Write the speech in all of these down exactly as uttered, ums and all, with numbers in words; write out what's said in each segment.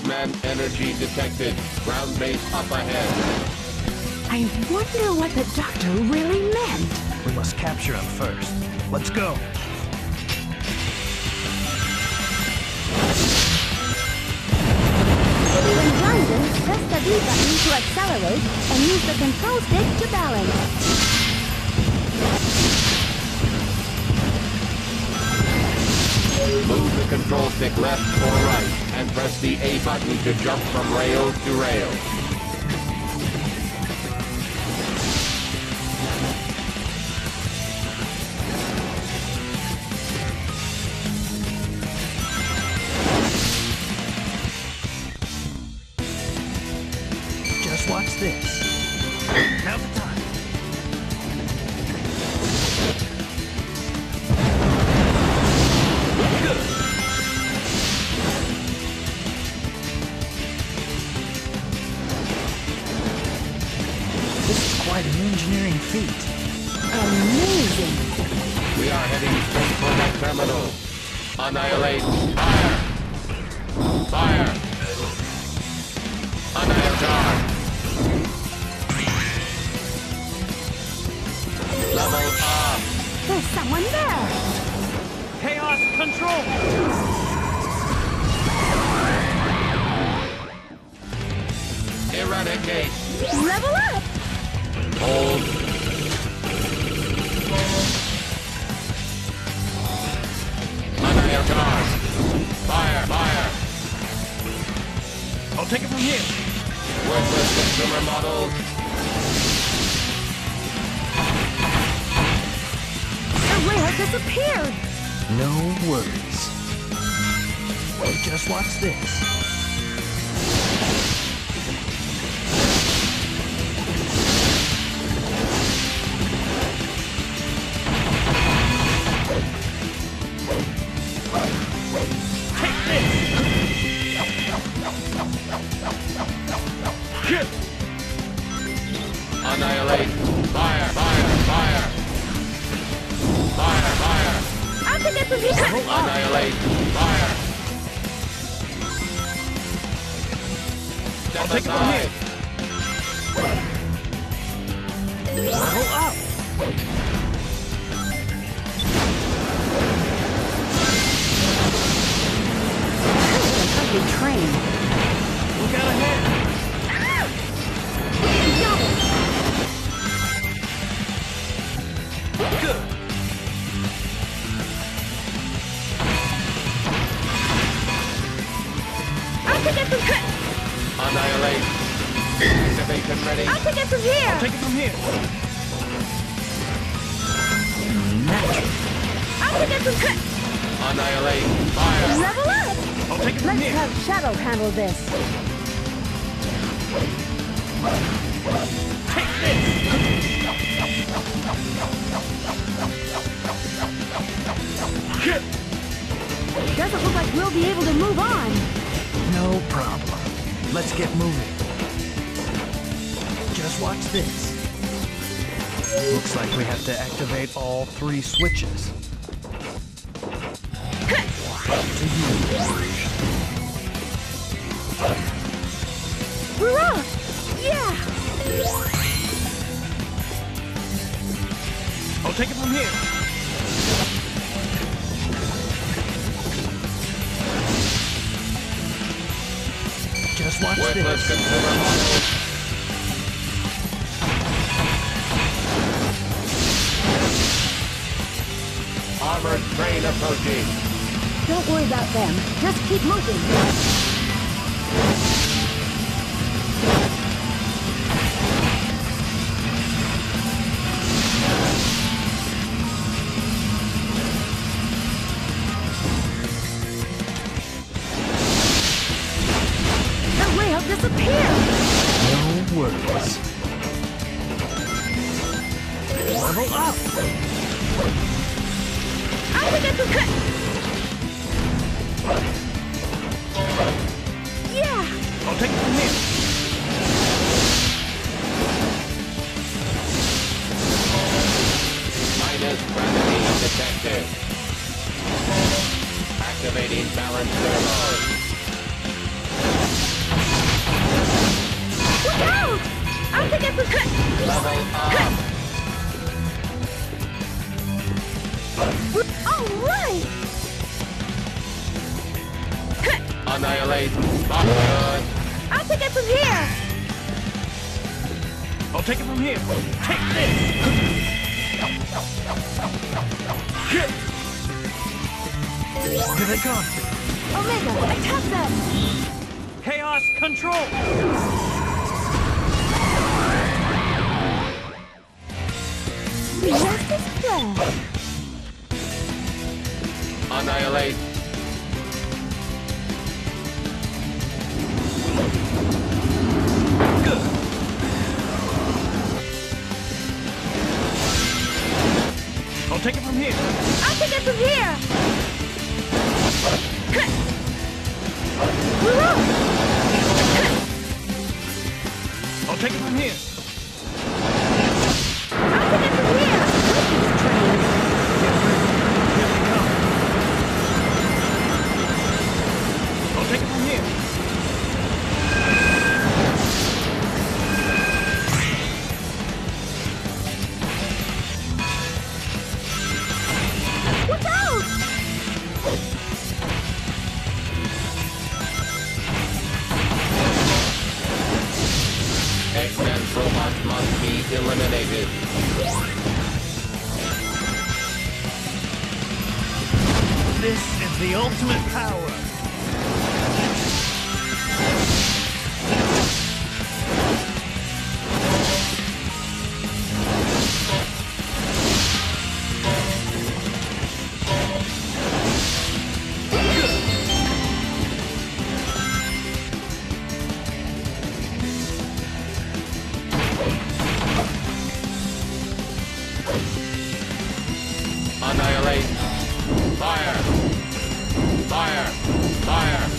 Spaceman energy detected. Ground base up ahead. I wonder what the doctor really meant. We must capture him first. Let's go. When grounded, press the B button to accelerate and use the control stick to balance. Move the control stick left or right, and press the A button to jump from rail to rail. Just watch this. Now's the time. Quite an engineering feat. Amazing! We are heading straight for that terminal. Annihilate. Fire! Fire! Annihilate charge! Level up! There's someone there! Chaos control! Eradicate! Level up! Hold. Annihilate charge! Fire! Fire! I'll take it from here. Worthless consumer models. The ray has disappeared! No worries. Just watch this. Annihilate. Fire, fire, fire. Fire, fire. I'll take it from here! Annihilate. Fire. Step I'll take aside. it from here. Level up. Big train. Look out ahead. Good. I'll take it from here! Annihilate. Activation ready. I'll take it from here! I'll take it from here. I'll take it from here! Annihilate. Fire. Level up! I'll take it from Let's here. have Shadow handle this. Take this. Doesn't look like we'll be able to move on. No problem. Let's get moving. Just watch this. Looks like we have to activate all three switches. Up to you. We're off! Yeah! I'll take it from here. Just watch Worthless this. consumer models. Armored train approaching. Don't worry about them. Just keep moving. The rail disappeared! No worries. Level up. I'll take it to cut! Yeah! I'll take it from here. Minus gravity detected. Activating balance thermal. Level up! All right! Annihilate! Not good! I'll take it from here! I'll take it from here. Take this! Here they come. Omega, attack them! Chaos control! Just as planned. Annihilate! Good. I'll take it from here. I'll take it from here! I'll take it from here. I'll take it from here! With these trains! Get ready. Here they come. I'll take it from here. Watch out! X-Men robots must be eliminated. This is the ultimate power. Annihilate! Fire! Fire! Fire!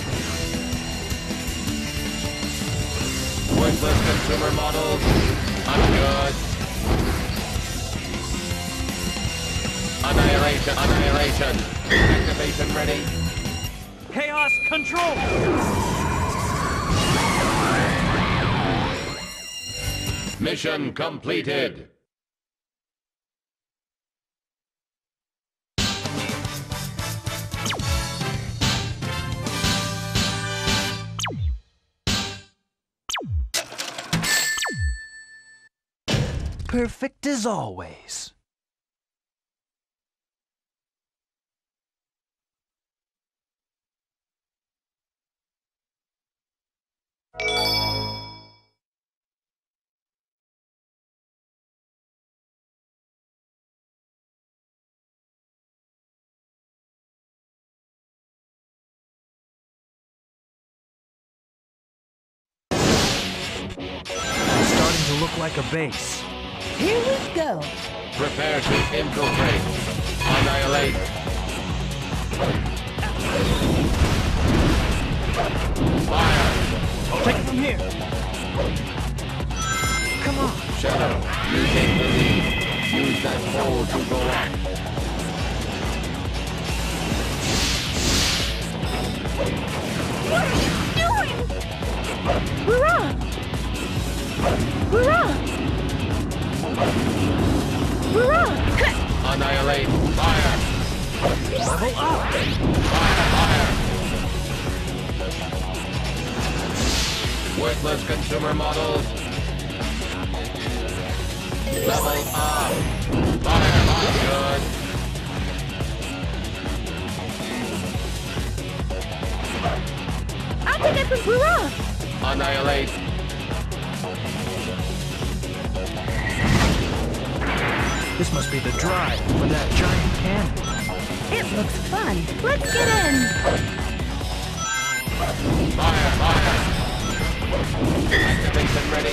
Worthless consumer models! I'm good! Annihilation! Annihilation! Activation ready! Chaos control! Mission completed! Perfect as always. Starting to look like a base. Here we go! Prepare to infiltrate! Annihilate! Fire! I'll take it from here. Come on. Shadow, you take the lead. Use that pole to go up. What are you doing? Hurrah! Hurrah! Hurrah! Annihilate! Fire! Level up. Fire! Fire! Worthless consumer models! Level up! Fire! Fire! Good! I'll take it from Hurrah! Annihilate! This must be the drive for that giant cannon. It looks fun. Let's get in! Fire! Fire! Activation ready!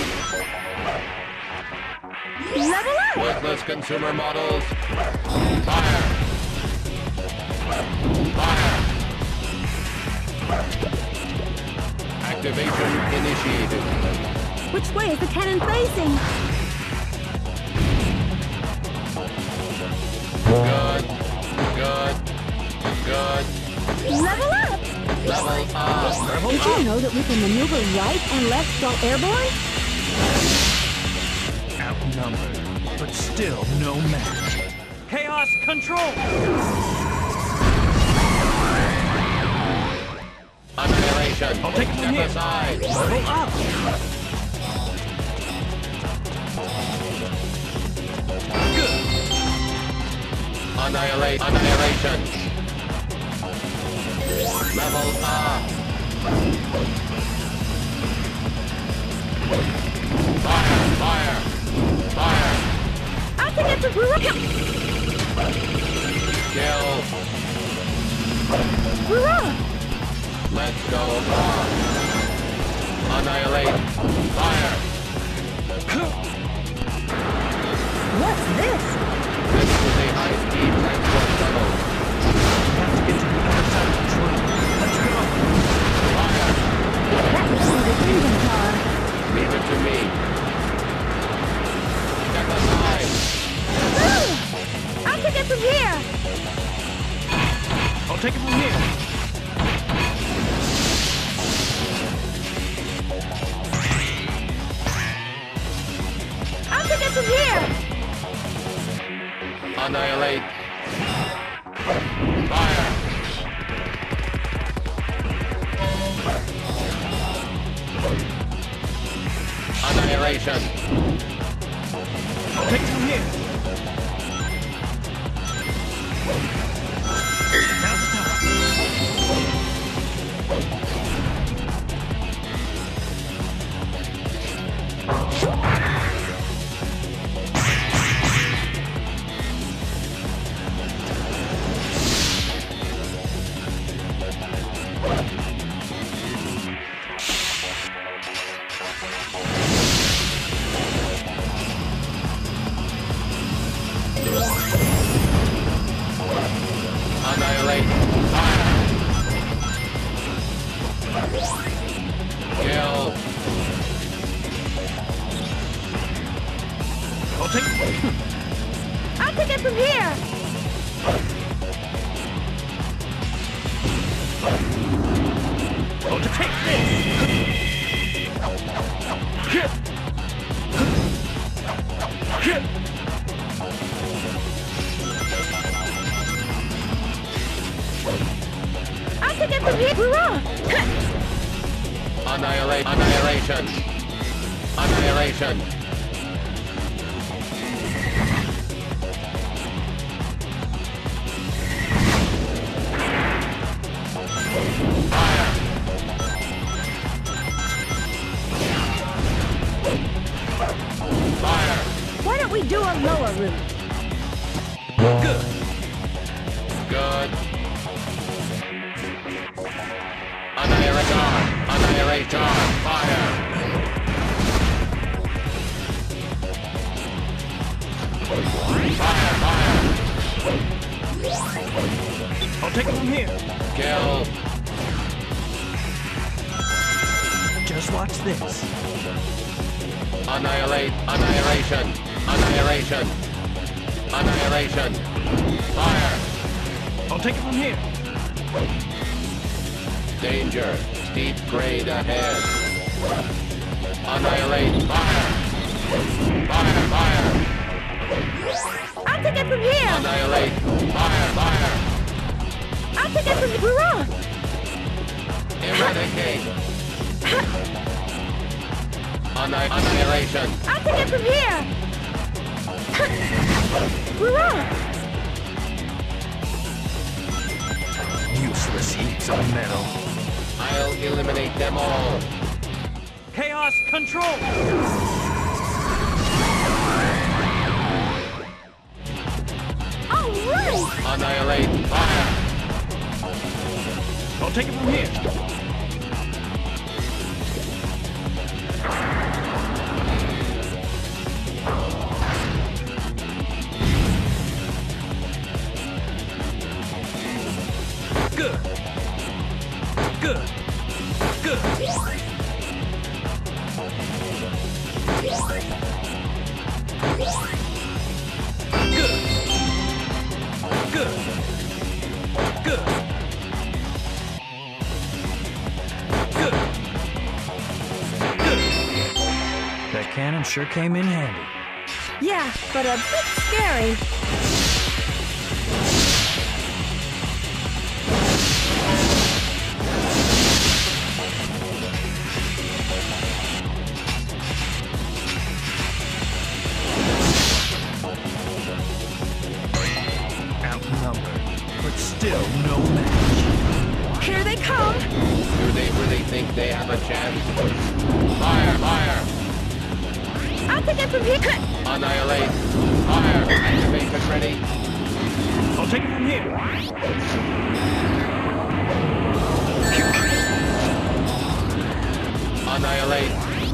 Level up! Worthless consumer models! Fire! Fire! Activation initiated. Which way is the cannon facing? Good. Good. Good. Level up! Level up. Did you know that we can maneuver right and left while airborne? Outnumbered, but still no match. Chaos control! Annihilation! I'll take it from Step here. aside! Level up! Good! Annihilate! Annihilation! Level up! Fire! Fire! Fire! I'll take it to Hurrah! Kill! Hurrah! Let's go on! Annihilate! Fire! What's this? This is a high-speed transport tunnel. We have to get to the other side of the train. Let's go! Fire! That must be the Kingdom Car. Leave it to me. Step aside! Ooh! I'll take it from here. I'll take it from here. I'll take it from here. Annihilate! Fire! Annihilation! I'll take it from here. Now the top. Annihilate! Fire! Kill! I'll take it. I'll take it from here. I'll take this. I'll take it from here. Hurrah! Annihilate! Annihilation! Annihilation! Fire! Fire! Why don't we do a lower route? Good. Good. Annihilator! Annihilator! Fire! Fire! Fire! I'll take it from here. Kill! Just watch this. Annihilate! Annihilation! Annihilation! Annihilation! Fire! I'll take it from here. Danger! Steep grade ahead! Annihilate! Fire! Fire! Fire! I'll take it from here. Annihilate! Fire! Fire! I'll take it from Hurrah! Eradicate! Anni- annihilation! I'll take it from here. Hurrah! Useless heaps of metal. I'll eliminate them all! Chaos control! All right! Annihilate! Fire! I'll take it from here. Good. Good. Good. Good. Good. Good. Good. Good. That cannon sure came in handy. Yeah, but a bit scary. Outnumbered, but still no match. Here they come! Do they really think they have a chance? Fire, fire! I'll take it from here! Annihilate! Fire! Activation ready! I'll take it from here. Annihilate!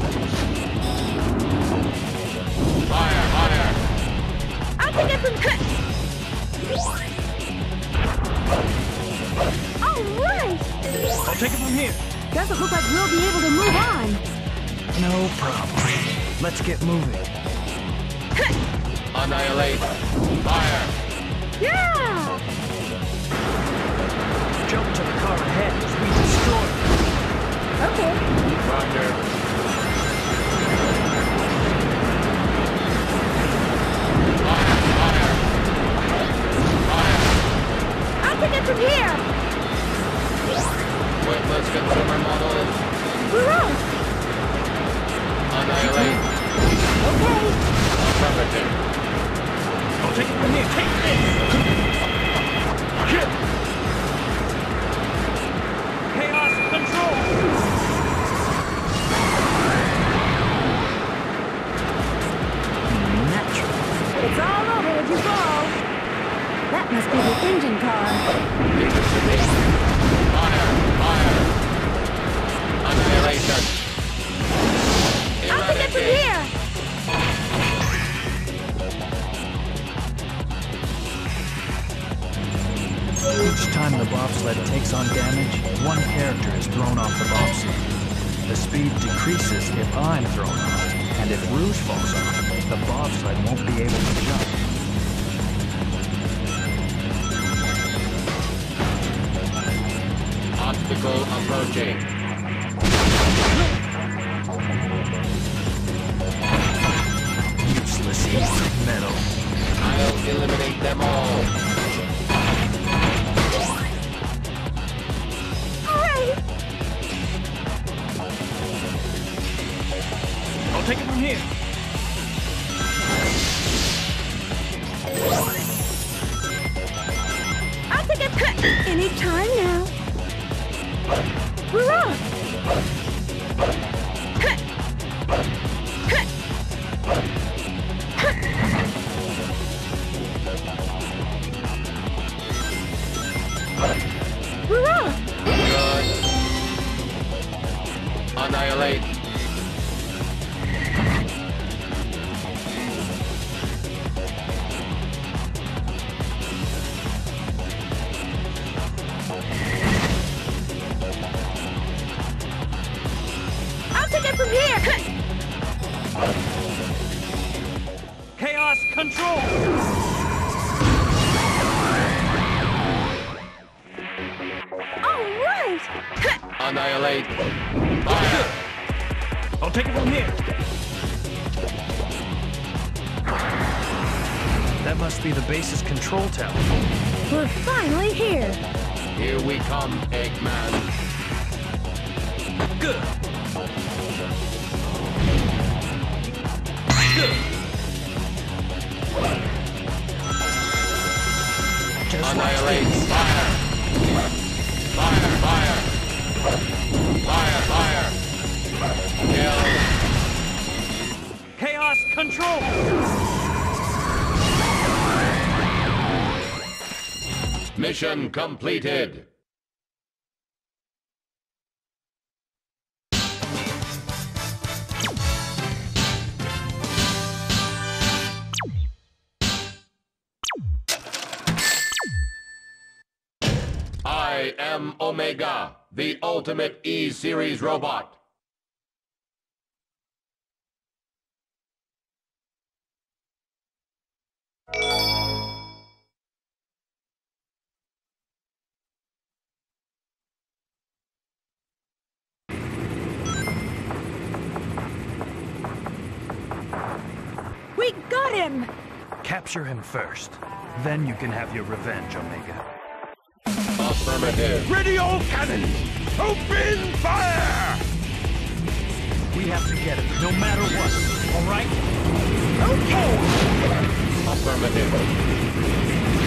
Fire, fire! I'll take it from here! All right! I'll take it from here. Doesn't look like we'll be able to move on. No problem. Let's get moving. Annihilate! Fire! Yeah! Jump to the car ahead as we destroy it. Okay. Roger. Fire! Fire! Fire! I'll take it from here! Weightless consumer models. We're on! Annihilate! Okay. Affirmative. I'll take it from here. Take this! Chaos control! Natural. It's all over if you fall. That must be the engine car. Leave it to me. Fire! Fire! Annihilation! I'll take it from Eradicate. here! Each time the bobsled takes on damage, one character is thrown off the bobsled. The speed decreases if I'm thrown off, and if Rouge falls off, the bobsled won't be able to jump. Obstacle approaching. Useless heaps of metal. I'll eliminate them all. Great! I'll take it from here. I'll take it cut any time now. We're off! Cut! Cut! Cut! We're off! Good. Annihilate. I'll take it from here! Cut! Chaos control! All right! Cut! Annihilate. Fire. I'll take it from here. That must be the base's control tower. We're finally here! Here we come, Eggman. Good. Good. Just Annihilate. like this. Fire. Fire, fire. Fire, fire. Kill. Chaos control! Mission completed. I am Omega, the ultimate E-Series robot. We got him! Capture him first. Then you can have your revenge, Omega. Affirmative. Ready all cannons! Open fire! We have to get him, no matter what. All right? Okay! Affirmative.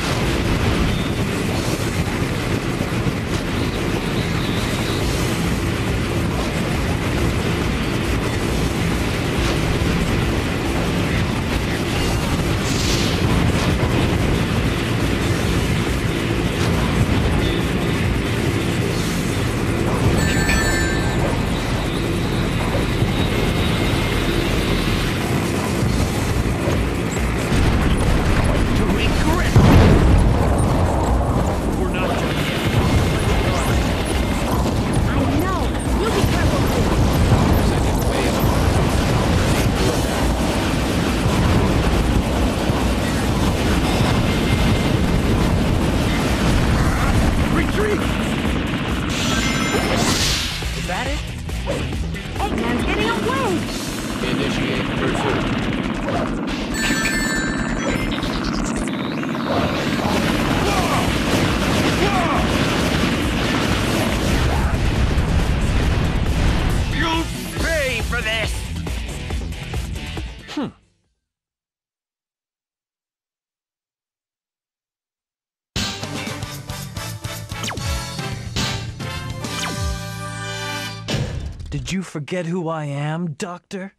We're not done yet. I know. You be careful too. Second wave of ready to attack. Retreat! Is that it? Eggman's getting away! Initiate pursuit. You'll pay for this! Did you forget who I am, Doctor?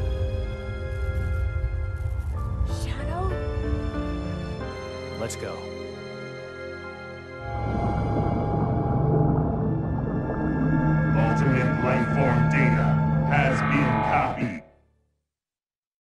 Shadow? Let's go.